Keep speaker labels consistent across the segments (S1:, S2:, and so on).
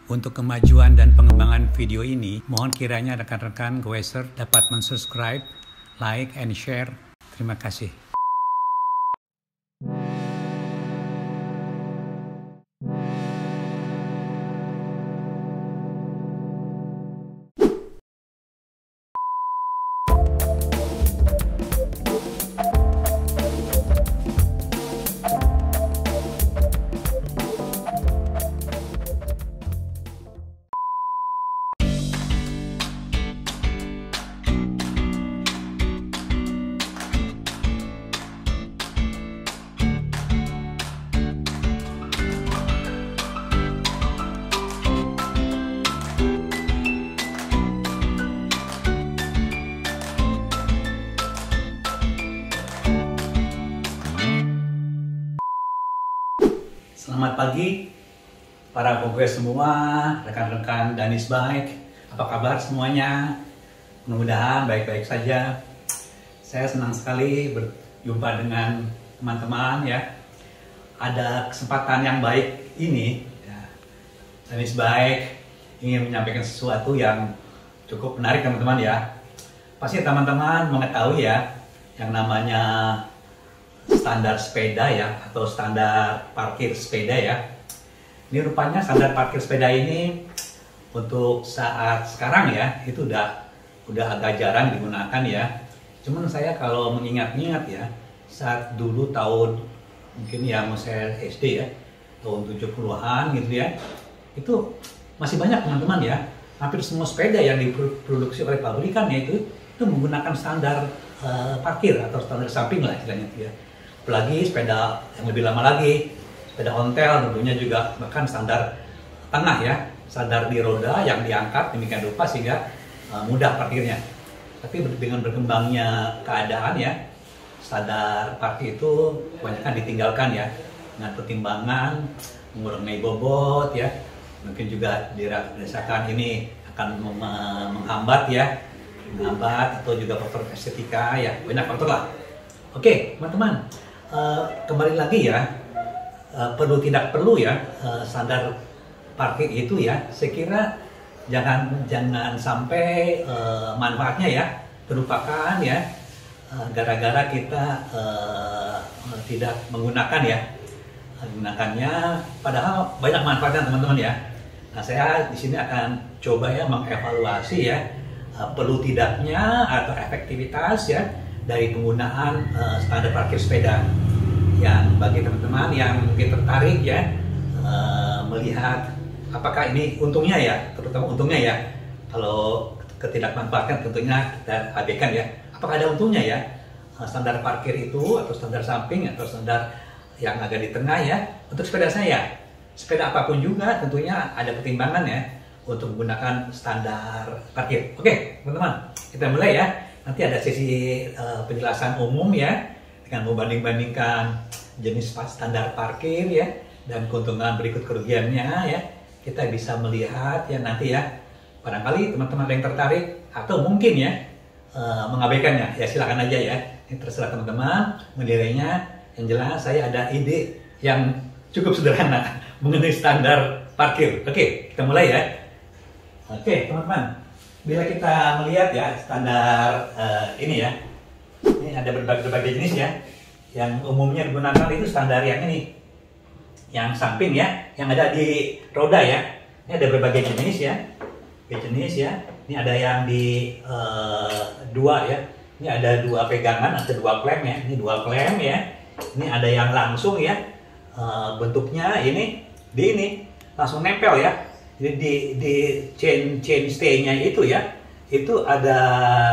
S1: Untuk kemajuan dan pengembangan video ini, mohon kiranya rekan-rekan Goeser dapat mensubscribe, like, and share. Terima kasih. Selamat pagi para Goes semua, rekan-rekan Danis Bike. Apa kabar semuanya? Mudah-mudahan baik-baik saja. Saya senang sekali berjumpa dengan teman-teman ya. Ada kesempatan yang baik ini ya. Danis Bike ingin menyampaikan sesuatu yang cukup menarik teman-teman ya. Pasti teman-teman mengetahui ya yang namanya standar sepeda ya, atau standar parkir sepeda ya. Ini rupanya standar parkir sepeda ini untuk saat sekarang ya itu udah agak jarang digunakan ya. Cuman saya kalau mengingat-ingat ya, saat dulu tahun mungkin ya saya SD ya, tahun 70-an gitu ya, itu masih banyak teman-teman ya. Hampir semua sepeda yang diproduksi oleh pabrikan ya itu menggunakan standar parkir atau standar samping lah istilahnya ya. Apalagi sepeda yang lebih lama lagi, sepeda ontel tentunya juga bahkan standar tengah ya, standar di roda yang diangkat demikian rupa sehingga mudah parkirnya. Tapi dengan berkembangnya keadaan ya, standar parkir itu kebanyakan ditinggalkan ya, dengan pertimbangan mengurangi bobot ya, mungkin juga dirasakan ini akan menghambat ya, atau juga faktor estetika ya, banyak faktor lah. Oke teman-teman. Kembali lagi ya, perlu tidak perlu ya standar parkir itu ya, saya kira jangan sampai manfaatnya ya terlupakan ya, gara-gara kita tidak menggunakan ya, menggunakannya padahal banyak manfaatnya teman-teman ya. Nah saya di sini akan coba ya mengevaluasi ya perlu tidaknya atau efektivitas ya dari penggunaan standar parkir sepeda, yang bagi teman-teman yang mungkin tertarik ya melihat apakah ini untungnya ya, terutama untungnya ya. Kalau ketidakmanfaatkan tentunya kita abaikan ya. Apakah ada untungnya ya standar parkir itu, atau standar samping, atau standar yang agak di tengah ya untuk sepeda saya. Sepeda apapun juga tentunya ada pertimbangan ya untuk menggunakan standar parkir. Oke teman-teman, kita mulai ya. Nanti ada sesi penjelasan umum ya, dengan membanding-bandingkan jenis standar parkir ya, dan keuntungan berikut kerugiannya ya. Kita bisa melihat ya nanti ya, barangkali teman-teman yang tertarik atau mungkin ya mengabaikannya ya, silakan aja ya. Ini terserah teman-teman menilainya. Yang jelas saya ada ide yang cukup sederhana mengenai standar parkir. Oke, kita mulai ya. Oke teman-teman, bila kita melihat ya standar ini ya, ini ada berbagai jenis ya. Yang umumnya digunakan itu standar yang ini, yang samping ya, yang ada di roda ya. Ini ada berbagai jenis ya, Ini ada yang di dua ya. Ini ada dua pegangan, ada dua klem ya. Ini dua klem ya. Ini ada yang langsung ya, bentuknya ini langsung nempel ya. Jadi di chain stay-nya itu ya, itu ada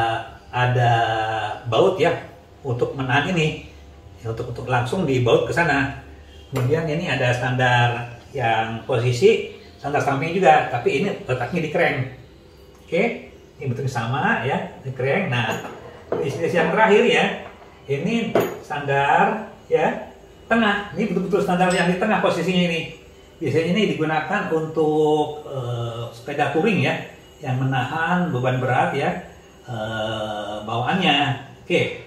S1: baut ya untuk menahan ini, untuk langsung dibaut ke sana. Kemudian ini ada standar yang posisi, standar samping juga, tapi ini letaknya di crank. Oke, ini bentuknya sama ya, di crank. Nah, di sisi yang terakhir ya, ini standar ya tengah. Ini betul-betul standar yang di tengah posisinya ini. Biasanya ini digunakan untuk sepeda touring ya, yang menahan beban berat ya bawaannya. Oke.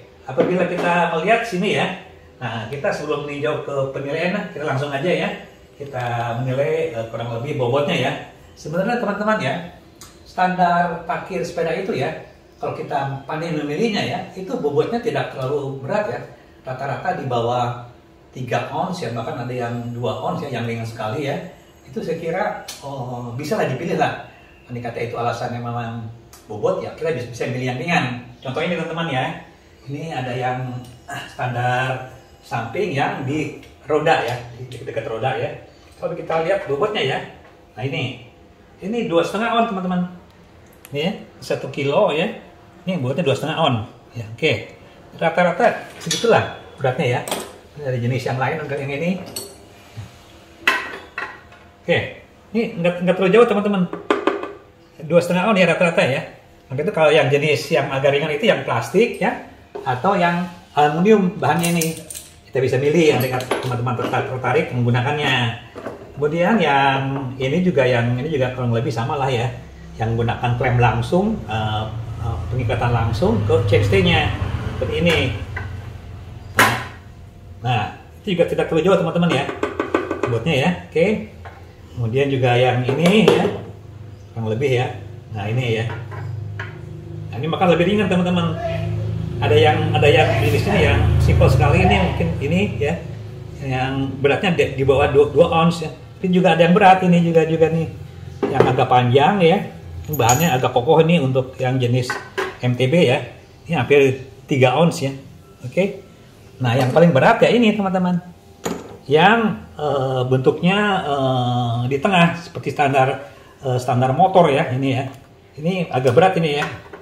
S1: Apabila kita melihat sini ya, nah kita sebelum meninjau ke penilaian, kita langsung aja ya, kita menilai kurang lebih bobotnya ya. Sebenarnya teman-teman ya, standar parkir sepeda itu ya, kalau kita pandai memilihnya ya, itu bobotnya tidak terlalu berat ya. Rata-rata di bawah 3 ons ya, bahkan ada yang 2 ons ya, yang ringan sekali ya. Itu saya kira bisa lah dipilih lah. Ini kata itu alasannya memang bobot ya, kita bisa pilih yang ringan. Contoh ini teman-teman ya, ini ada yang standar samping yang di roda ya, di dekat roda ya. Kalau kita lihat bobotnya ya, nah ini 2,5 on teman-teman. Ini ya, 1 kilo ya. Ini bobotnya 2,5 on. Ya, oke. Rata-rata segitulah beratnya ya. Dari jenis yang lain untuk yang ini. Oke, ini nggak terlalu jauh teman-teman. 2,5 on ya rata-rata ya. Maka itu kalau yang jenis yang agak ringan itu yang plastik ya, atau yang aluminium bahannya ini. Kita bisa milih yang teman-teman tertarik menggunakannya. Kemudian yang ini juga kurang lebih sama lah ya, yang menggunakan klem langsung, pengikatan langsung ke chainstay-nya seperti ini. Nah, itu juga tidak terlalu jauh teman-teman ya, bobotnya ya. Oke. Kemudian juga yang ini ya, kurang lebih ya. Nah ini ya, nah, ini bakal lebih ringan teman-teman. Ada yang jenisnya yang simple sekali, ini mungkin ini ya, yang beratnya di bawah 2 ons ya. Tapi juga ada yang berat, ini juga nih yang agak panjang ya, bahannya agak kokoh ini untuk yang jenis MTB ya. Ini hampir 3 ons ya. Oke. Nah yang paling berat ya ini teman-teman, yang bentuknya di tengah seperti standar motor ya, ini ya. Ini agak berat ini ya.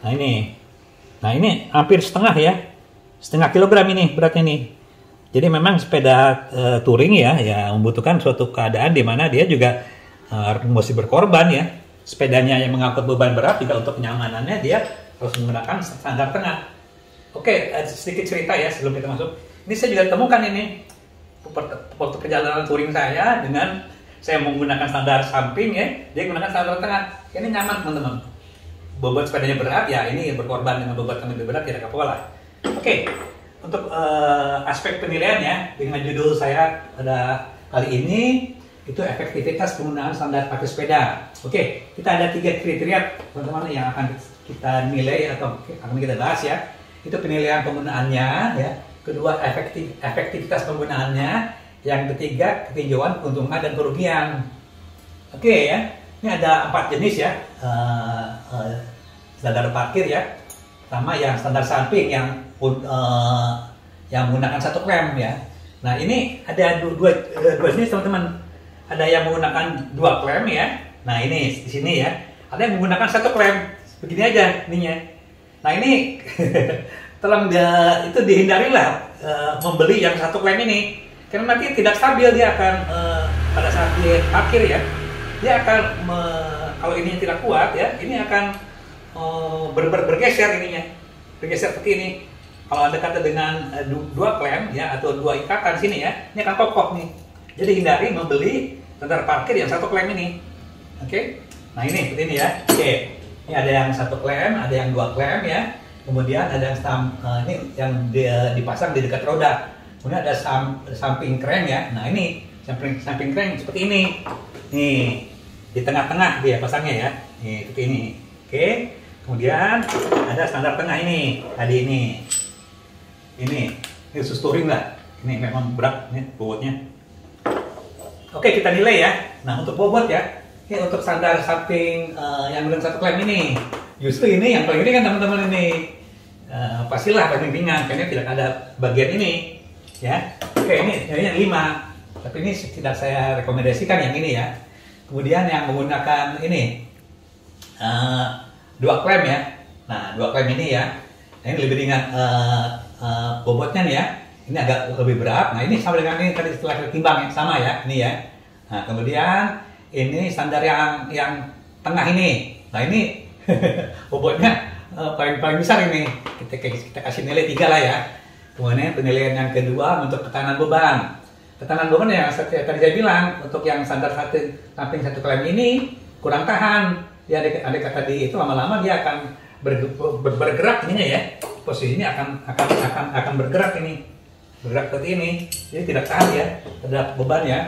S1: Nah ini hampir setengah kilogram ini beratnya nih. Jadi memang sepeda touring ya membutuhkan suatu keadaan di mana dia juga mesti berkorban ya. Sepedanya yang mengangkut beban berat juga untuk kenyamanannya dia harus menggunakan standar tengah. Oke, sedikit cerita ya sebelum kita masuk. Ini saya juga temukan ini waktu perjalanan touring saya dengan saya menggunakan standar samping ya, dia menggunakan standar tengah. Ini nyaman teman-teman. Bobot sepedanya berat ya, ini berkorban dengan bobot yang lebih berat tidak apa-apa lah. Oke. Untuk aspek penilaiannya dengan judul saya pada kali ini itu efektivitas penggunaan standar parkir sepeda. Oke, kita ada 3 kriteria teman-teman yang akan kita nilai atau akan kita bahas ya. Itu penilaian penggunaannya ya. Kedua efektivitas penggunaannya. Yang ketiga ketinjauan keuntungan dan kerugian. Oke ya. Ini ada 4 jenis ya standar parkir ya. Pertama yang standar samping yang menggunakan 1 klem ya. Nah ini ada dua jenis teman-teman. Ada yang menggunakan 2 klem ya. Nah ini di sini ya. Ada yang menggunakan 1 klem. Begini aja ininya. Nah ini tolong itu dihindarilah membeli yang 1 klem ini. Karena nanti tidak stabil, dia akan pada saat dia parkir ya. Dia akan kalau ini tidak kuat ya, ini akan bergeser ininya. Bergeser seperti ini. Kalau Anda kata dengan 2 klem ya atau 2 ikatan sini ya, ini akan kokoh nih. Jadi hindari membeli standar parkir yang 1 klem ini. Oke. Nah ini seperti ini ya. Oke. Ini ada yang 1 klem, ada yang 2 klem ya. Kemudian ada yang ini yang dipasang di dekat roda. Kemudian ada samping kren ya. Nah ini samping kren seperti ini. Nih di tengah-tengah dia pasangnya ya. Nih seperti ini. Oke. Kemudian ada standar tengah ini. Tadi ini khusus touring lah. Ini memang berat nih bobotnya. Oke, kita nilai ya. Nah untuk bobot ya, ini untuk standar samping yang dengan 1 klem ini, justru ini yang paling ringan teman-teman ini. Pastilah paling ringan karena tidak ada bagian ini ya. Oke, ini yang 5. Tapi ini tidak saya rekomendasikan yang ini ya. Kemudian yang menggunakan ini 2 klem ya. Nah 2 klem ini ya. Nah, ini lebih ringan bobotnya nih ya. Ini agak lebih berat. Nah ini sama dengan ini tadi setelah ditimbang yang sama ya. Ini ya. Nah kemudian ini standar yang tengah ini. Nah ini bobotnya paling besar ini. Kita kasih nilai 3 lah ya. Kemudian penilaian yang kedua untuk tekanan beban. Tekanan beban yang tadi saya bilang untuk yang standar samping 1 klem ini kurang tahan. Dia ada kata di itu lama-lama dia akan bergerak ininya ya. Posisinya akan bergerak ini. Bergerak seperti ini. Jadi tidak tahan ya terhadap beban ya.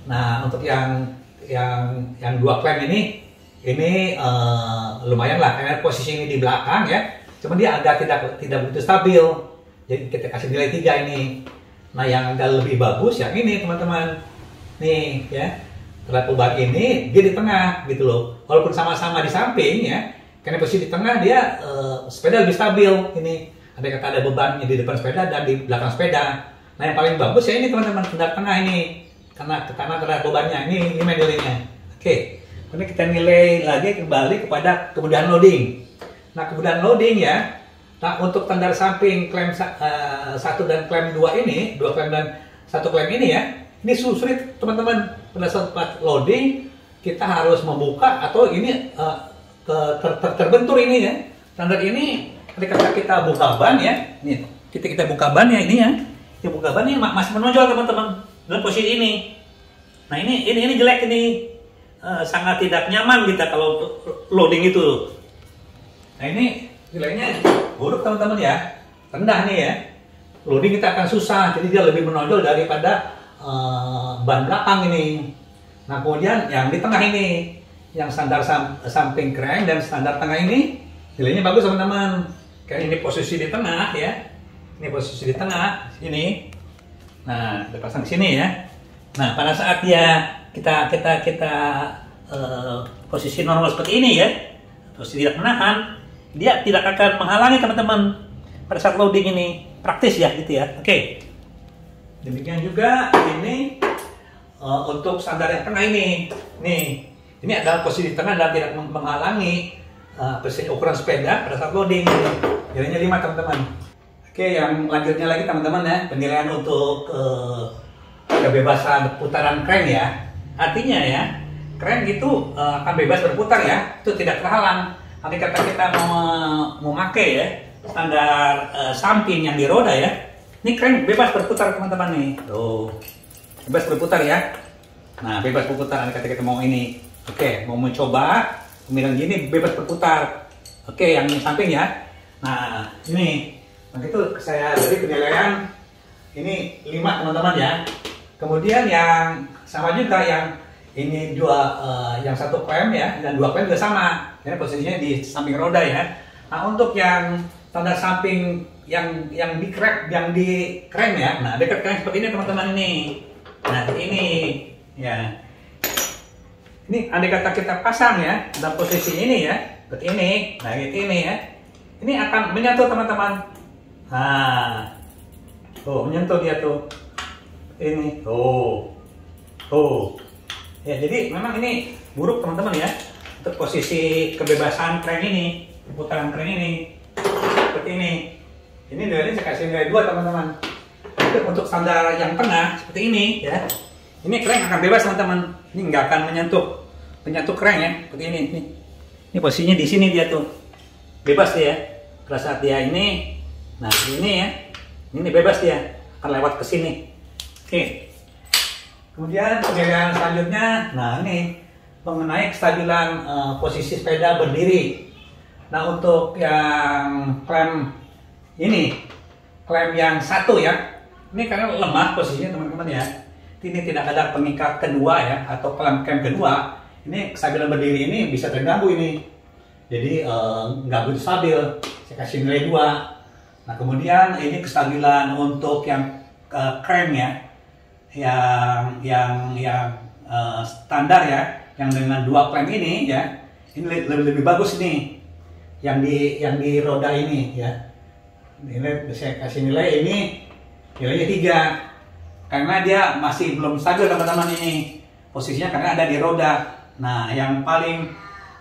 S1: Nah, untuk yang dua klem ini lumayan lah, karena posisi ini di belakang ya. Cuma dia agak tidak begitu stabil. Jadi kita kasih nilai 3 ini. Nah, yang agak lebih bagus yang ini teman-teman. Nih ya. Terhadap perubahan ini dia di tengah gitu loh. Walaupun sama-sama di samping ya, karena posisi di tengah dia sepeda lebih stabil ini. Ada bebannya di depan sepeda dan di belakang sepeda. Nah, yang paling bagus ya ini teman-teman, sandar tengah ini. Karena terhadap bebannya ini nilainya. Oke. Kemudian kita nilai lagi kembali kepada kemudahan loading. Nah, kemudahan loading ya. Nah, untuk standar samping klem 1 dan klem 2 ini, 2 klem dan 1 klem ini ya, ini sulit teman-teman. Pada saat loading, kita harus membuka atau ini terbentur ini ya. Standar ini ketika kita buka ban ya, nih, kita buka ban ya ini ya. Kita buka ban ini masih menonjol teman-teman dalam posisi ini. Nah, ini jelek ini. Sangat tidak nyaman kita kalau loading itu. Nah, ini nilainya buruk teman-teman ya, rendah nih ya. Loading kita akan susah, jadi dia lebih menonjol daripada ban belakang ini. Nah, kemudian yang di tengah ini, yang standar samping crank dan standar tengah ini nilainya bagus teman-teman. Kayak ini posisi di tengah ya, ini posisi di tengah ini. Nah, kita pasang di sini ya. Nah, pada saat dia kita posisi normal seperti ini ya, posisi tidak menahan, dia tidak akan menghalangi teman-teman pada saat loading ini. Praktis ya gitu ya. Oke. Demikian juga ini untuk standar yang tengah ini. Nih, ini adalah posisi tengah dan tidak menghalangi posisi ukuran sepeda pada saat loading. Nilainya 5 teman-teman. Oke, yang lanjutnya lagi teman-teman ya, penilaian untuk kebebasan putaran crank ya. Artinya ya, crank itu akan bebas berputar ya, itu tidak terhalang. Nanti kata kita mau memakai ya standar samping yang di roda ya, ini crank bebas berputar teman-teman nih, tuh bebas berputar ya. Nah, bebas berputar. Nanti kata kita mau ini, oke, mau mencoba pemilihan gini bebas berputar. Oke, yang samping ya. Nah, ini nanti itu saya dari penilaian ini 5 teman-teman ya. Kemudian yang sama juga yang ini yang 1 klem ya dan 2 klem juga sama. Ini posisinya di samping roda ya. Nah, untuk yang standar samping yang di crank ya. Nah, dekat crank seperti ini teman-teman ini. Nah, ini ya. Ini andai kata kita pasang ya dalam posisi ini ya, seperti ini. Nah, ini ya. Ini akan menyentuh teman-teman. Nah, tuh menyentuh dia tuh. Ini tuh ya, jadi memang ini buruk teman-teman ya untuk posisi kebebasan crank ini, putaran crank ini seperti ini. Ini nilainya saya kasih nilai 2 teman-teman. Untuk standar yang tengah seperti ini ya, ini crank akan bebas teman-teman. Ini nggak akan menyentuh crank ya, seperti ini. Ini posisinya di sini dia tuh bebas dia. Pada saat dia ini, nah ini ya, ini bebas dia akan lewat ke sini. Oke. Kemudian penilaian selanjutnya, nah ini mengenai kestabilan posisi sepeda berdiri. Nah, untuk yang klem ini, klem yang 1 ya, ini karena lemah posisinya teman-teman ya. Ini tidak ada pengikat kedua ya, atau klem kedua. Ini kestabilan berdiri ini bisa terganggu ini. Jadi nggak begitu stabil. Saya kasih nilai 2. Nah, kemudian ini kestabilan untuk yang crank ya. Yang standar ya, yang dengan 2 klem ini ya, ini lebih bagus nih, yang di roda ini ya. Ini saya kasih nilai ini nilainya 3 karena dia masih belum stabil teman-teman ini posisinya karena ada di roda. Nah, yang paling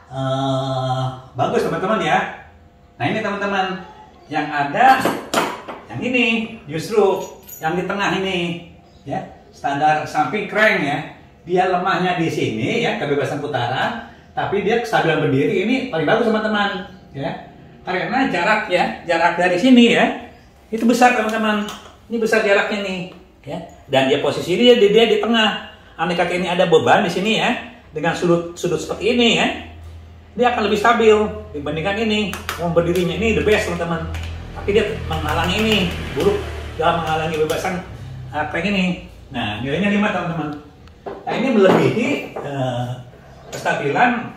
S1: bagus teman-teman ya. Nah, ini teman-teman yang ada yang ini justru yang di tengah ini ya. Standar samping crank ya, dia lemahnya di sini ya, kebebasan putaran, tapi dia kestabilan berdiri ini paling bagus teman-teman ya, karena jarak dari sini ya itu besar teman-teman. Ini besar jaraknya nih ya, dan dia posisi dia di tengah. Andai kata ini ada beban di sini ya, dengan sudut seperti ini ya, dia akan lebih stabil dibandingkan ini. Mau berdirinya ini the best teman-teman, tapi dia menghalangi ini, buruk dalam menghalangi kebebasan crank ini. Nah, nilainya 5 teman-teman. Nah ini melebihi kestabilan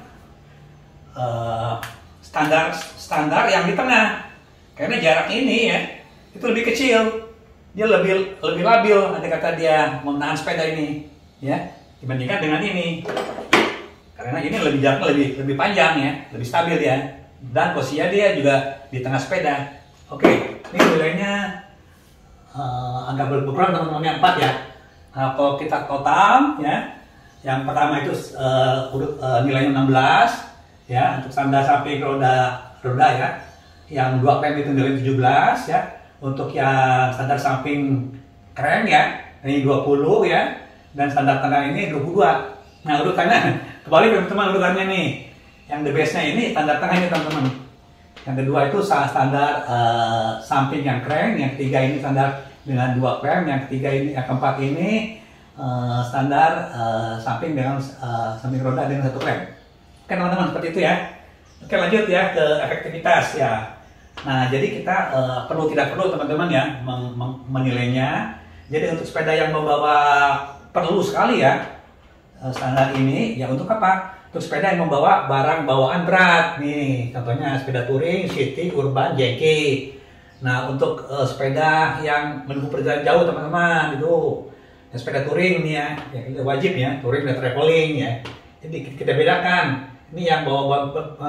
S1: standar yang di tengah, karena jarak ini ya itu lebih kecil, dia lebih labil, ada kata dia menahan sepeda ini ya dibandingkan dengan ini, karena ini jaraknya lebih panjang ya, lebih stabil ya, dan posisinya dia juga di tengah sepeda. Oke, ini nilainya agak berkurang teman-teman, yang 4 ya. Nah, kalau kita total ya, yang pertama itu nilainya 16 ya untuk standar samping roda ya, yang 2 klem itu nilai 17 ya, untuk yang standar samping keren ya ini 20 ya, dan standar tengah ini 22. Nah urutannya kembali teman-teman, urutannya nih yang the bestnya ini standar tengah ini teman-teman, yang kedua itu standar samping yang keren, yang ketiga ini standar dengan 2 klem, yang ketiga ini, yang keempat ini standar samping dengan samping roda dengan 1 klem. Oke teman-teman, seperti itu ya. Oke lanjut ya ke efektivitas ya. Nah jadi kita tidak perlu teman-teman ya menilainya. Jadi untuk sepeda yang membawa, perlu sekali ya standar ini ya, untuk apa? Untuk sepeda yang membawa barang bawaan berat nih, contohnya sepeda touring, city, urban, jeki. Nah untuk sepeda yang menempuh perjalanan jauh teman-teman itu ya, sepeda touring nih ya wajib ya, touring dan traveling ya. Jadi kita bedakan, ini yang bawa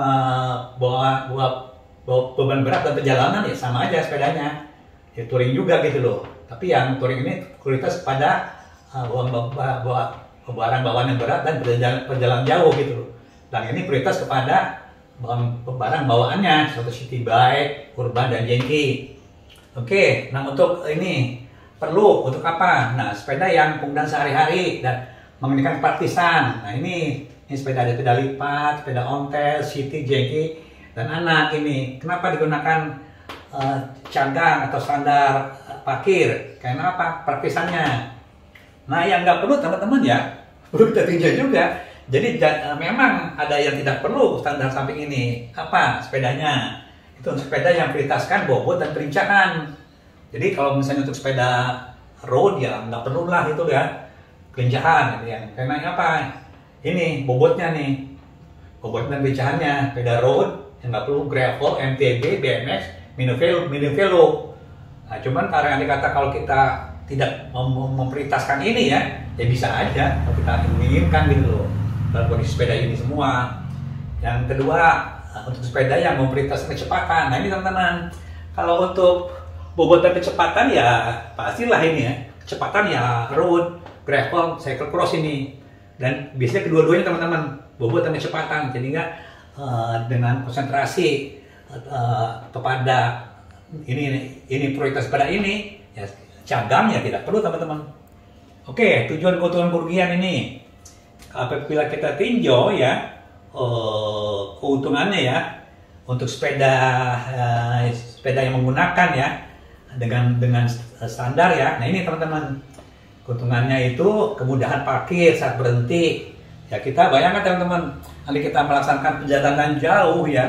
S1: beban berat dan perjalanan ya sama aja sepedanya, ya touring juga gitu loh. Tapi yang touring ini prioritas pada barang bawaan yang berat dan perjalanan jauh gitu loh. Dan ini prioritas kepada barang bawaannya seperti city bike, urban dan jengki. Oke, nah untuk ini perlu untuk apa? Nah sepeda yang penggunaan sehari-hari dan mengenakan partisan. Nah ini sepeda ada sepeda lipat, sepeda ontel, city, jengki, dan anak ini. Kenapa digunakan cadang atau standar parkir? Karena apa? Partisannya. Nah yang nggak perlu teman-teman ya, perlu kita tinjau juga. Jadi memang ada yang tidak perlu standar samping ini. Apa sepedanya? Itu untuk sepeda yang prioritaskan bobot dan kelincahan. Jadi kalau misalnya untuk sepeda road ya nggak perlu lah itu ya kelincahan gitu ya. Karena apa? Ini bobotnya nih, bobot dan kelincahannya. Sepeda road yang nggak perlu gravel, MTB, BMX, mini velo. Nah cuman karena dikata kalau kita tidak memprioritaskan ini ya bisa aja kalau kita inginkan gitu loh dalam kondisi sepeda ini semua. Yang kedua untuk sepeda yang memprioritaskan kecepatan. Nah ini teman-teman, kalau untuk bobot dan kecepatan ya pastilah ini ya kecepatan ya road, gravel, cycle cross ini. Dan biasanya kedua-duanya teman-teman bobot dan kecepatan, jadi nggak dengan konsentrasi kepada ini prioritas pada ini ya, cadang ya tidak perlu teman-teman. Oke, tujuan keuntungan kerugian ini apabila kita tinjau ya keuntungannya ya untuk sepeda yang menggunakan ya dengan standar ya. Nah ini teman-teman, keuntungannya itu kemudahan parkir saat berhenti. Ya kita bayangkan teman-teman, nanti kita melaksanakan perjalanan jauh ya,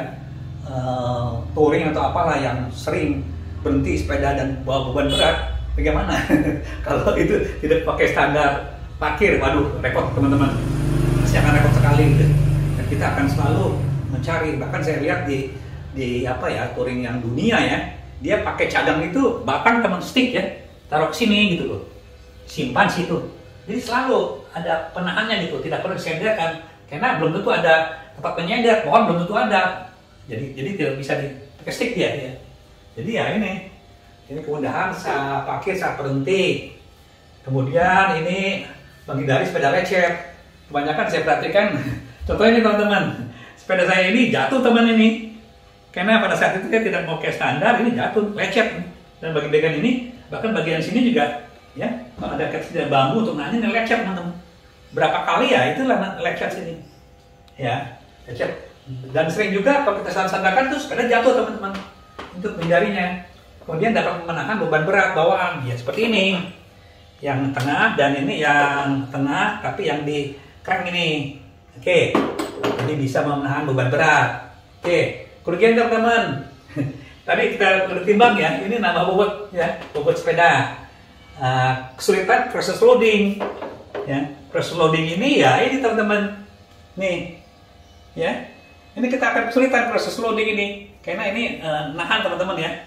S1: touring atau apalah yang sering berhenti sepeda dan bawa beban berat, bagaimana? Kalau itu tidak pakai standar parkir, waduh repot teman-teman, pasti akan repot sekali gitu. Dan kita akan selalu mencari, bahkan saya lihat di apa ya touring yang dunia ya, dia pakai cadang itu batang teman stick ya, taruh ke sini gitu loh, simpan situ. Jadi selalu ada penahannya gitu, tidak perlu disenderkan karena belum tentu ada tempat penyender, pohon belum tentu ada. Jadi tidak bisa dipakai stick ya. Jadi ya ini kemudahan saat parkir saat berhenti. Kemudian ini menghindari sepeda lecet. Kebanyakan saya perhatikan, contohnya ini teman-teman, sepeda saya ini jatuh teman ini. Karena pada saat itu dia tidak mau kayak standar, ini jatuh, lecet. Dan bagian ini, bahkan bagian sini juga ya, kalau ada kecil bambu untuk nanya ini lecet teman-teman. Berapa kali ya itulah lecet sini. Ya, lecet. Dan sering juga kalau kita sandarkan tuh sepeda jatuh teman-teman. Untuk menghindarinya. Kemudian dapat menahan beban berat bawaan. Ya seperti ini. Yang tengah dan ini yang tengah tapi yang di crank ini. Oke. Jadi bisa menahan beban berat. Oke. Kerugian teman-teman. Tadi kita timbang ya, ini nambah bobot ya, bobot sepeda. Kesulitan proses loading. Ya, proses loading ini ya ini teman-teman. Nih, ya. Ini kita akan kesulitan proses loading ini karena ini nahan teman-teman ya.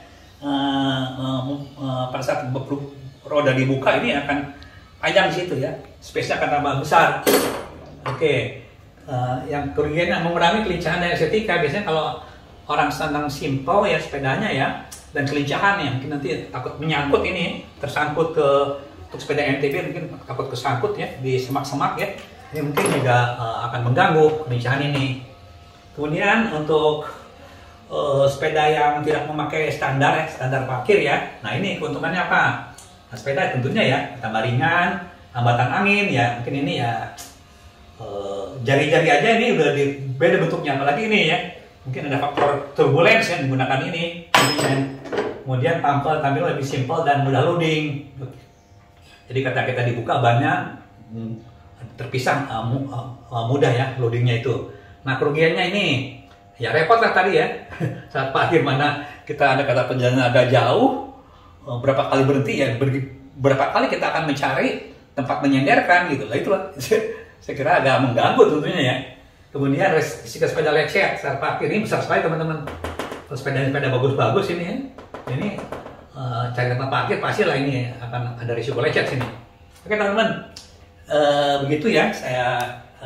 S1: Pada saat roda dibuka ini akan panjang di situ ya. Space-nya akan tambah besar. Oke. Yang kerugiannya mengurangi kelincahan dan estetika. Biasanya kalau orang senang simple ya sepedanya ya dan kelincahan ya mungkin nanti takut menyangkut ini tersangkut untuk sepeda MTB mungkin takut kesangkut ya di semak-semak ya. Ini mungkin juga akan mengganggu kelincahan ini. Kemudian untuk sepeda yang tidak memakai standar parkir ya. Nah ini keuntungannya apa? Nah, sepeda tentunya ya tambah ringan, hambatan angin ya mungkin ini ya jari-jari aja ini udah beda bentuknya apalagi ini ya. Mungkin ada faktor turbulence yang menggunakan ini. Kemudian tampil lebih simpel dan mudah loading. Jadi ketika kita dibuka bannya terpisah mudah ya loadingnya itu. Nah kerugiannya ini ya repot lah tadi ya. Saat parkir mana kita ada kata perjalanan agak jauh, berapa kali berhenti ya, berapa kali kita akan mencari tempat menyenderkan gitu lah itulah. Saya kira agak mengganggu tentunya ya. Kemudian risiko sepeda lecet saat parkir ini besar sekali teman-teman. Kalau sepeda bagus-bagus ini ya, ini cari tempat parkir pasti lah ini akan ada risiko lecet sini. Oke teman-teman, begitu ya saya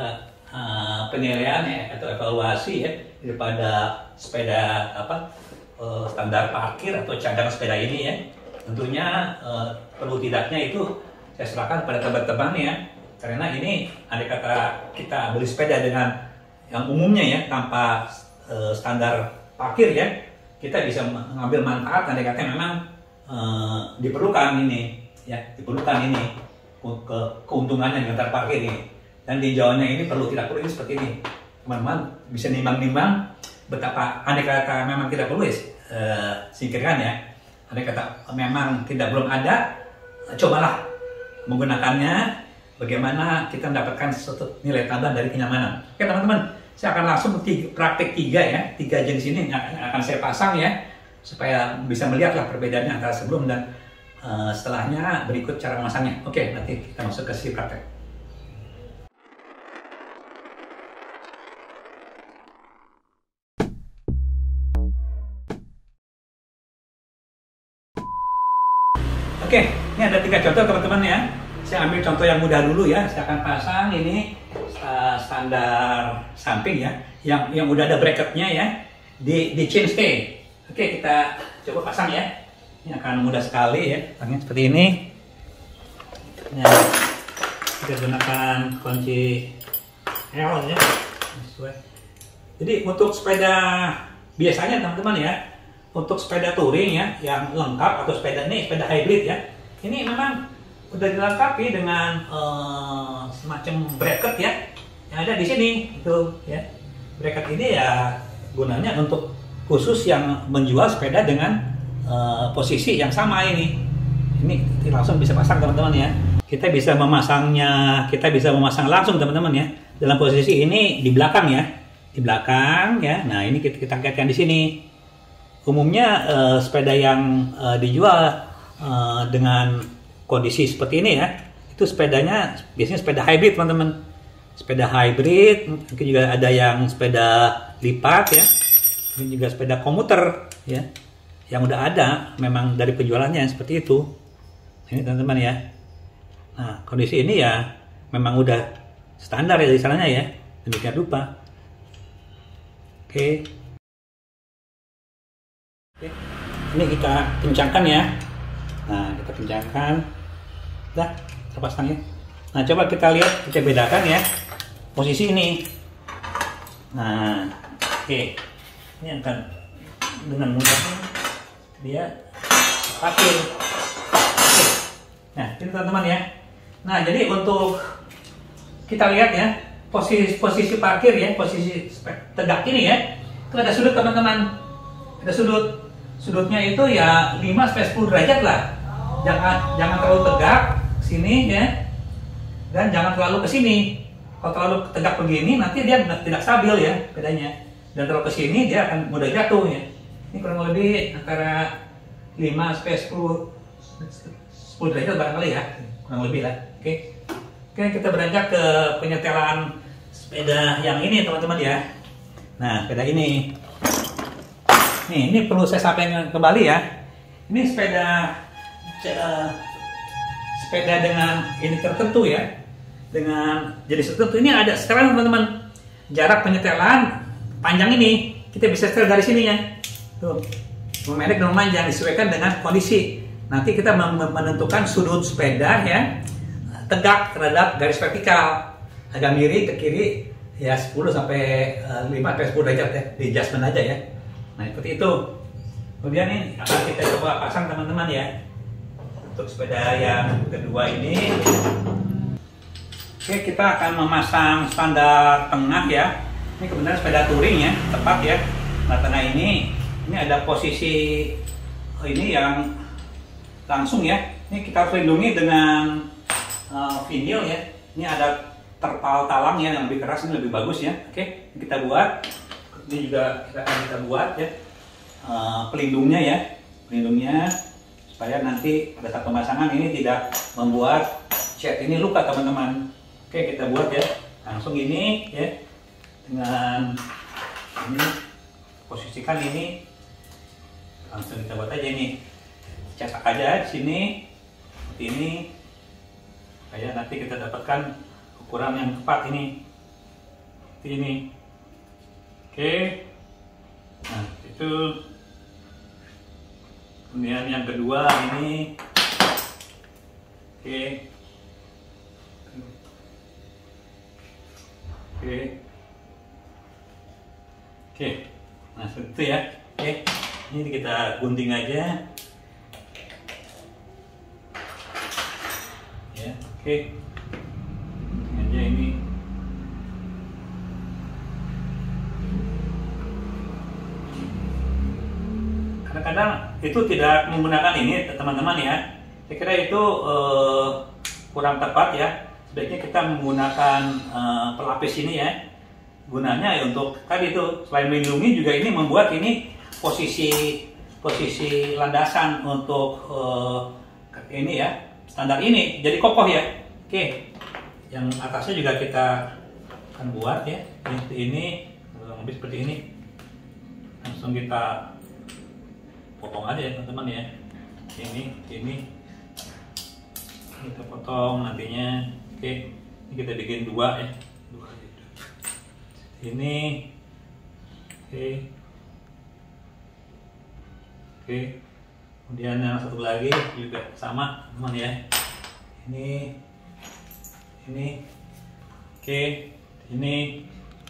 S1: penilaian ya atau evaluasi ya daripada sepeda standar parkir atau cadangan sepeda ini ya. Tentunya perlu tidaknya itu saya serahkan pada teman-teman ya. Karena ini andai kata kita beli sepeda dengan yang umumnya ya tanpa standar parkir ya, kita bisa mengambil manfaat andai kata memang diperlukan ini ya, diperlukan ini keuntungannya dengan standar parkir ini. Dan tinjauannya ini tidak perlu ini seperti ini. Teman-teman bisa nimbang-nimbang betapa andai kata memang tidak perlu singkirkan ya. Andai kata memang belum ada, cobalah menggunakannya. Bagaimana kita mendapatkan sesuatu nilai tambah dari kenyamanan. Oke teman-teman, saya akan langsung praktek 3 jenis ini yang akan saya pasang ya, supaya bisa melihatlah perbedaannya antara sebelum dan setelahnya berikut cara memasangnya. Oke, nanti kita masuk ke sesi praktek. Oke, ini ada 3 contoh teman-teman ya. Saya ambil contoh yang mudah dulu ya. Saya akan pasang ini standar samping ya, yang udah ada bracketnya ya di chain stay. Oke, kita coba pasang ya. Ini akan mudah sekali ya. Pasangnya seperti ini. Ya, kita gunakan kunci L ya. Jadi untuk sepeda biasanya teman-teman ya, untuk sepeda touring ya yang lengkap atau sepeda hybrid ya, ini memang udah dilengkapi dengan semacam bracket ya yang ada di sini itu ya. Bracket ini ya gunanya untuk khusus yang menjual sepeda dengan posisi yang sama ini. Ini langsung bisa pasang teman-teman ya. Kita bisa memasang langsung teman-teman ya. Dalam posisi ini di belakang ya. Di belakang ya. Nah, ini kita kaitkan di sini. Umumnya sepeda yang dijual dengan kondisi seperti ini ya, itu sepedanya biasanya sepeda hybrid teman-teman. Sepeda hybrid, mungkin juga ada yang sepeda lipat ya, mungkin juga sepeda komuter ya, yang udah ada memang dari penjualannya seperti itu. Ini teman-teman ya. Nah kondisi ini ya memang udah standar ya di sananya ya, demikian rupa. Oke. Ini kita kencangkan ya. Nah kita kencangkan. Dah, terpasang ya. Nah, coba kita lihat, kita bedakan ya posisi ini. Nah, oke. Ini akan dengan mudahnya dia parkir. Oke. Nah, ini teman-teman ya. Nah, jadi untuk kita lihat ya posisi parkir ya, posisi tegak ini ya. Itu ada sudut teman-teman. Ada sudutnya itu ya 5-10 derajat lah. Jangan terlalu tegak sini ya, dan jangan terlalu ke sini. Kalau terlalu tegak begini nanti dia tidak stabil ya bedanya, dan terlalu ke sini dia akan mudah jatuh ya. Ini kurang lebih antara 5-10 derajat barangkali ya, kurang lebih lah. Oke. Oke, kita beranjak ke penyetelan sepeda yang ini teman-teman ya. Nah, sepeda ini. Nih, ini perlu saya sampaikan kembali ya. Ini sepeda dengan ini tertentu ya. Dengan jenis tertentu ini ada sekarang teman-teman. Jarak penyetelan panjang ini kita bisa setel dari sininya. Tuh. Memendek dan memanjang disesuaikan dengan kondisi. Nanti kita menentukan sudut sepeda ya tegak terhadap garis vertikal, agak miring ke kiri ya 10 sampai 5 sampai 10 derajat ya, di adjustment aja ya. Nah seperti itu. Kemudian ini akan kita coba pasang teman-teman ya untuk sepeda yang kedua ini. Oke, kita akan memasang standar tengah ya. Ini kebenaran sepeda touring ya, tepat ya. Nah tengah ini ada posisi ini yang langsung ya. Ini kita harus lindungi dengan vinil ya. Ini ada terpal talang ya yang lebih keras, ini lebih bagus ya. Oke, kita buat. Ini juga kita buat ya pelindungnya ya, pelindungnya supaya nanti pada saat pemasangan ini tidak membuat cat ini luka teman-teman. Oke, kita buat ya langsung ini ya dengan ini posisikan ini langsung kita buat aja ini, cetak aja di sini seperti ini supaya nanti kita dapatkan ukuran yang tepat ini seperti ini. Oke, nah itu kemudian yang kedua ini. Oke, oke, oke, nah seperti itu ya. Oke, ini kita gunting aja ya. Oke, gunting aja ini. Kadang-kadang itu tidak menggunakan ini teman-teman ya. Saya kira itu kurang tepat ya. Sebaiknya kita menggunakan pelapis ini ya. Gunanya ya untuk tadi itu selain melindungi juga ini membuat ini posisi landasan untuk ini ya, standar ini jadi kokoh ya. Oke, yang atasnya juga kita akan buat ya. Ini lebih seperti ini. Langsung kita potong aja ya teman-teman ya. Ini kita potong nantinya. Oke, ini kita bikin dua ya. Ini, oke. Kemudian yang satu lagi juga sama teman ya. Ini, oke. Ini,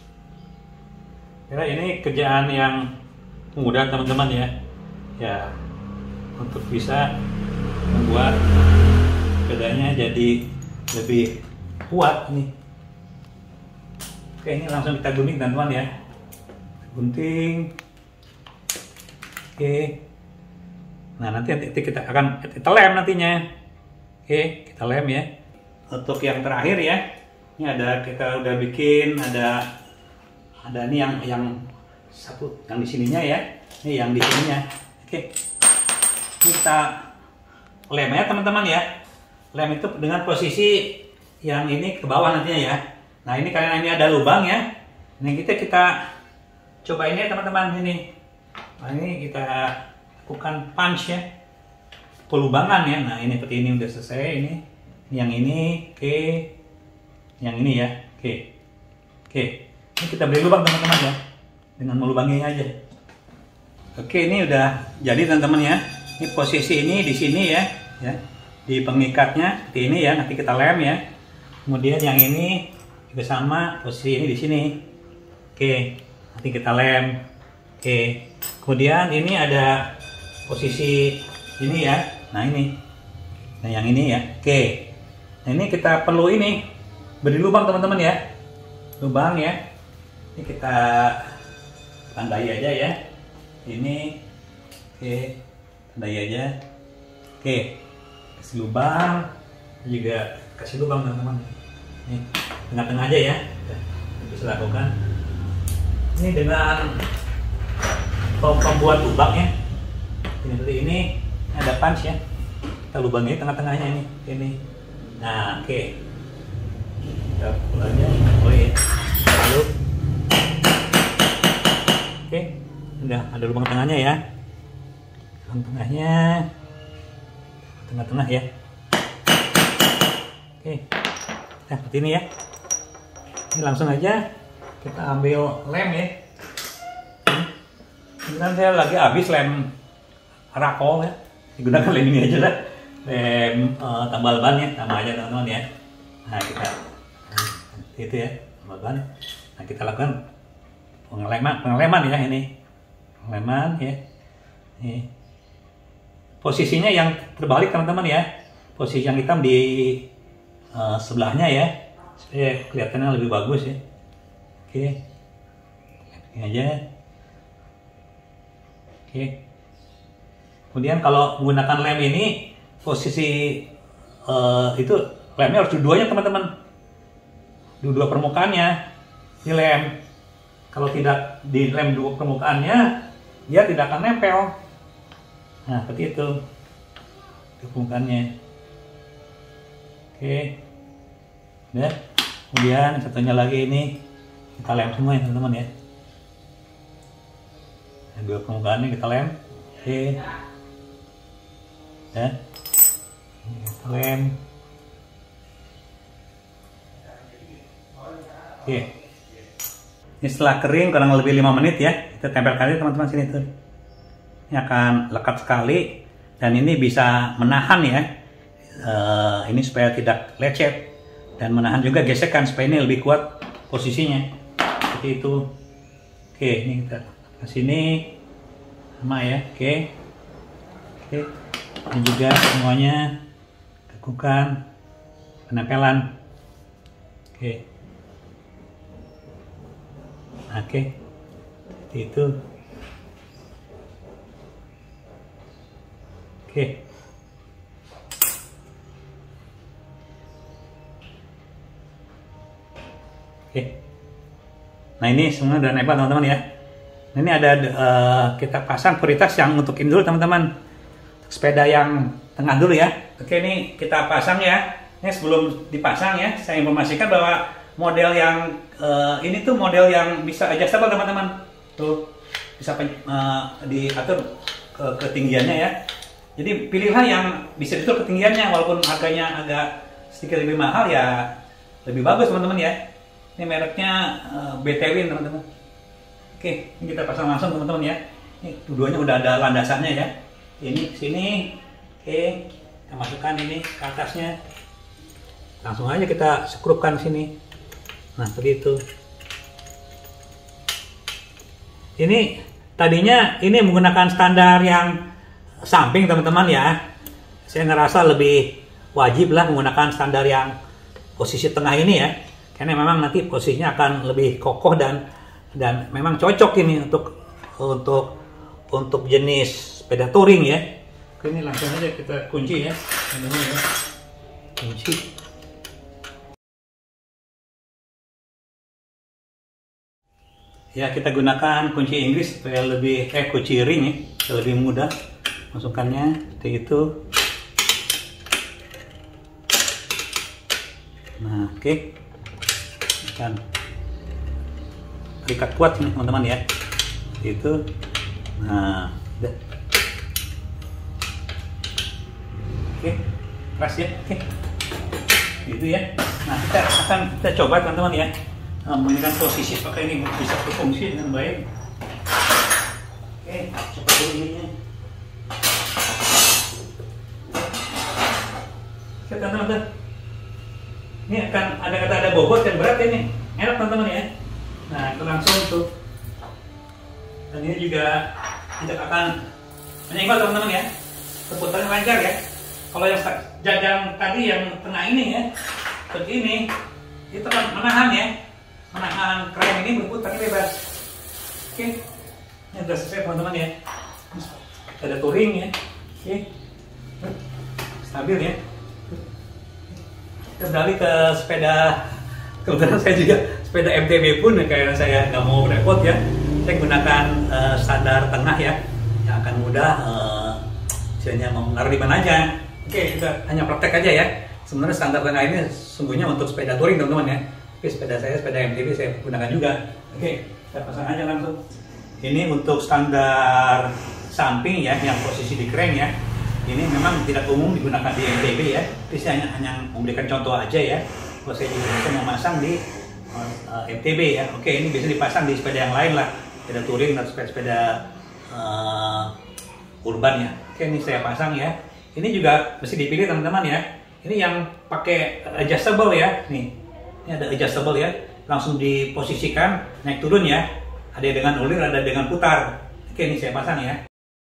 S1: kira ini kerjaan yang mudah teman-teman ya. Ya, untuk bisa membuat sepedanya jadi lebih kuat nih. Oke, ini langsung kita gunting teman-teman ya. Gunting. Oke. Nah, nanti kita akan kita lem nantinya. Oke, kita lem ya. Untuk yang terakhir ya. Ini ada kita udah bikin ada ini yang satu yang di sininya ya. Ini yang di sininya. Oke. Kita lem ya teman-teman ya. Lem itu dengan posisi yang ini ke bawah nantinya ya. Nah ini karena ini ada lubang ya. Ini kita coba ini ya teman-teman ini. Nah ini kita lakukan punch ya, pelubangan ya. Nah ini seperti ini udah selesai ini. Yang ini, oke. Yang ini ya, oke. Ini kita beri lubang teman-teman ya, dengan melubanginya aja. Oke, ini udah jadi teman-teman ya. Ini posisi ini di sini ya. Di pengikatnya seperti ini ya. Nanti kita lem ya. Kemudian yang ini juga sama, posisi ini di sini. Oke, nanti kita lem. Oke, kemudian ini ada posisi ini ya. Nah ini, nah yang ini ya. Oke, nah ini kita perlu ini beri lubang teman-teman ya. Lubang ya. Ini kita tandai aja ya. Ini, oke, tandai aja. Oke, kasih lubang, juga kasih lubang teman-teman. Ini tengah-tengah aja ya, bisa lakukan. Ini dengan pembuat lubang ya. Ini seperti ini ada punch ya. Kita lubangi tengah-tengahnya ini. Nah, oke. kita pukul aja. Oh iya, lalu oke, udah ada lubang tengahnya ya, lubang tengahnya, tengah-tengah ya. Oke, nah seperti ini ya. Ini langsung aja kita ambil lem ya. Ini kan saya lagi habis lem Rako ya, digunakan lem ini aja lah, lem tambal ban ya, sama aja teman-teman ya. Nah kita itu ya, tambal ban. Nah kita lakukan pengeleman ya, ini pengeleman ya. Ini posisinya yang terbalik teman-teman ya, posisi yang hitam di sebelahnya ya, supaya kelihatannya lebih bagus ya. Oke, ini aja. Oke. Kemudian kalau menggunakan lem ini, posisi itu lemnya harus dua-duanya teman-teman, dua permukaannya di lem. Kalau tidak di lem dua permukaannya, dia tidak akan nempel. Nah seperti itu di permukaannya. Oke, udah. Kemudian satunya lagi ini kita lem semua ya teman-teman ya. Nah, dua permukaannya kita lem. Oke. Ya, kita lem. Oke. Ini setelah kering kurang lebih 5 menit ya, kita tempelkan aja teman-teman sini tuh. Ini akan lekat sekali dan ini bisa menahan ya. Ini supaya tidak lecet dan menahan juga gesekan supaya ini lebih kuat posisinya. Seperti itu. Oke, ini kita ke sini sama ya. Oke. Oke. Ini juga semuanya lakukan penempelan. Oke. Oke. Seperti itu. Oke. Oke. Nah ini semua udah nempel teman-teman ya. Nah, ini ada kita pasang prioritas yang untuk ini dulu teman-teman. Sepeda yang tengah dulu ya. Oke, ini kita pasang ya. Ini sebelum dipasang ya, saya informasikan bahwa model yang ini tuh model yang bisa adjustable teman-teman. Tuh bisa diatur ketinggiannya ya. Jadi pilihlah yang bisa diatur ketinggiannya, walaupun harganya agak sedikit lebih mahal ya, lebih bagus teman-teman ya. Ini mereknya BTW teman-teman. Oke, ini kita pasang langsung teman-teman ya. Ini keduanya udah ada landasannya ya. Ini sini. Oke, kita masukkan ini ke atasnya. Langsung aja kita sekrupkan sini. Nah, seperti itu. Ini tadinya ini menggunakan standar yang samping teman-teman ya. Saya ngerasa lebih wajib lah menggunakan standar yang posisi tengah ini ya. Karena memang nanti posisinya akan lebih kokoh dan memang cocok ini untuk jenis sepeda touring ya. Ini langsung aja kita kunci ya. Kunci. Ya, kita gunakan kunci Inggris supaya lebih kunci ring ya, supaya lebih mudah masukkannya seperti itu. Nah, oke. Dan terikat kuat nih teman-teman ya. Seperti itu. Nah, udah. Oke, keras ya. Oke. Gitu ya. Nah, kita coba teman-teman ya. Menggunakan posisi pakai ini bisa berfungsi dengan baik. Oke, coba dulu ininya. Oke, teman-teman. Ini akan ada bobot yang berat ini. Enak teman-teman ya. Nah, itu langsung tuh. Dan ini juga tidak akan menyenggol teman-teman ya. Perputarannya lancar ya. Kalau yang jagang tadi yang tengah ini ya, seperti ini, itu kan menahan ya, menahan krem ini berputar bebas. Oke, ini sudah selesai teman-teman ya. Ada touring ya. Oke, stabil ya. Kita beralih ke sepeda. Kebetulan saya juga sepeda MTB pun ya, karena saya nggak mau repot ya. Saya gunakan standar tengah ya, yang akan mudah. Misalnya mau menaruh di mana aja. Oke, kita hanya praktek aja ya. Sebenarnya standar tengah ini sungguhnya untuk sepeda touring teman-teman ya. Oke, sepeda MTB saya gunakan juga. Oke, saya pasang aja langsung. Ini untuk standar samping ya, yang posisi di crank ya. Ini memang tidak umum digunakan di MTB ya. Tapi saya hanya memberikan contoh aja ya. Kalau saya juga bisa memasang di MTB ya. Oke, ini bisa dipasang di sepeda yang lain lah, sepeda touring atau sepeda urban ya. Oke, ini saya pasang ya. Ini juga mesti dipilih teman-teman ya. Ini yang pakai adjustable ya. Nih, ini ada adjustable ya. Langsung diposisikan naik turun ya. Ada dengan ulir, ada dengan putar. Oke, ini saya pasang ya.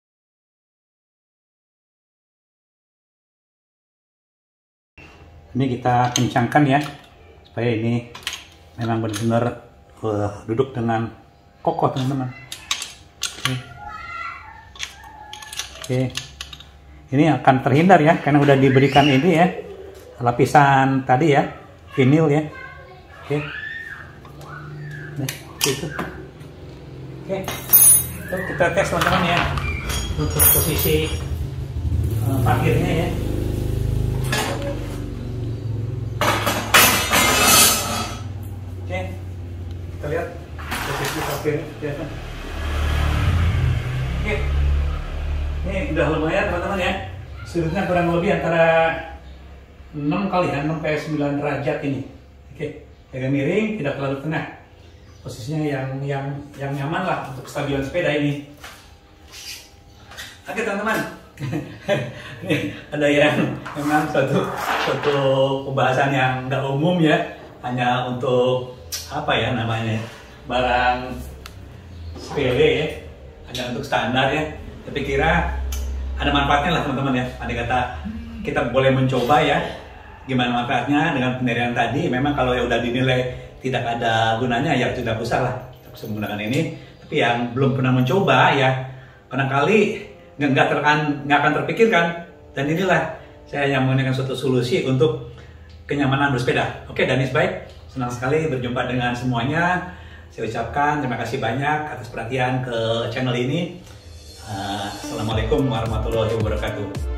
S1: Ini kita kencangkan ya, supaya ini memang benar-benar duduk dengan kokoh teman-teman. Oke. Ini akan terhindar ya, karena udah diberikan ini ya, lapisan tadi ya, vinil ya. Oke. Nah, gitu. Oke. Kita tes teman-teman ya, untuk posisi parkirnya ya. Oke, kita lihat posisi parkirnya kelihatan. Oke, ini udah lumayan teman-teman ya. Sudutnya kurang lebih antara 6 kali ya, 6 sampai 9 derajat ini. Oke, agak miring, tidak terlalu tengah. Posisinya yang nyaman lah untuk kestabilan sepeda ini. Oke teman-teman, ini ada yang memang suatu pembahasan yang nggak umum ya, hanya untuk apa ya namanya, barang sepele ya, hanya untuk standar ya. Tapi kira ada manfaatnya lah teman-teman ya. Andai kata kita boleh mencoba ya, gimana manfaatnya dengan pendirian tadi. Memang kalau ya udah dinilai tidak ada gunanya ya tidak usah lah kita bisa menggunakan ini. Tapi yang belum pernah mencoba ya, barangkali nggak akan terpikirkan. Dan inilah saya yang menggunakan suatu solusi untuk kenyamanan bersepeda. Oke, Danis baik, senang sekali berjumpa dengan semuanya. Saya ucapkan terima kasih banyak atas perhatian ke channel ini. Assalamualaikum warahmatullahi wabarakatuh.